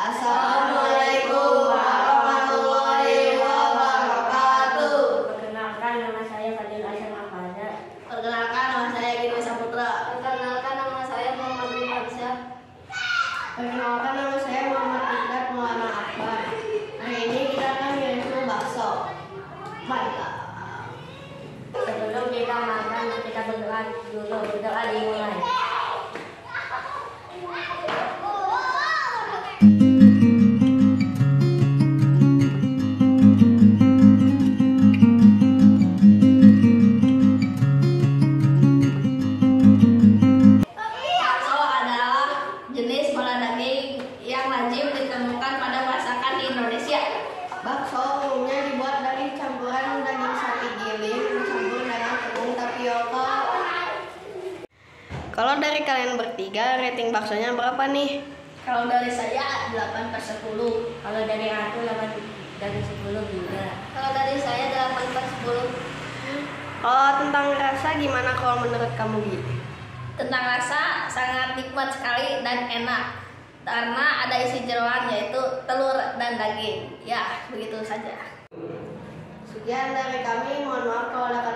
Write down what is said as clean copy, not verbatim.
Assalamualaikum warahmatullahi wabarakatuh. Perkenalkan, nama saya Fadil Hasan Afanda. Perkenalkan, nama saya Gini Saputra. Perkenalkan, nama saya Muhammad Irfansyah. Perkenalkan, nama saya Muhammad Iqbal Maulana Akbar. Hari ini kita akan mereview bakso. Mantap. Sebelum kita makan, kita berdoa dulu. Berdoa dimulai. Bakso adalah jenis bola daging yang lazim ditemukan pada masakan di Indonesia. Bakso umumnya dibuat dari campuran daging sapi giling dicampur dengan tepung tapioka. Kalau dari kalian bertiga, rating baksonya berapa nih? Kalau dari saya 8/10. Kalau dari aku 8 dari 10 juga. Kalau dari saya 8/10. Kalau tentang rasa gimana kalau menurut kamu Gini? Tentang rasa sangat nikmat sekali dan enak karena ada isi jeroan yaitu telur dan daging. Ya, begitu saja. Sekian dari kami, mohon maaf kalau ada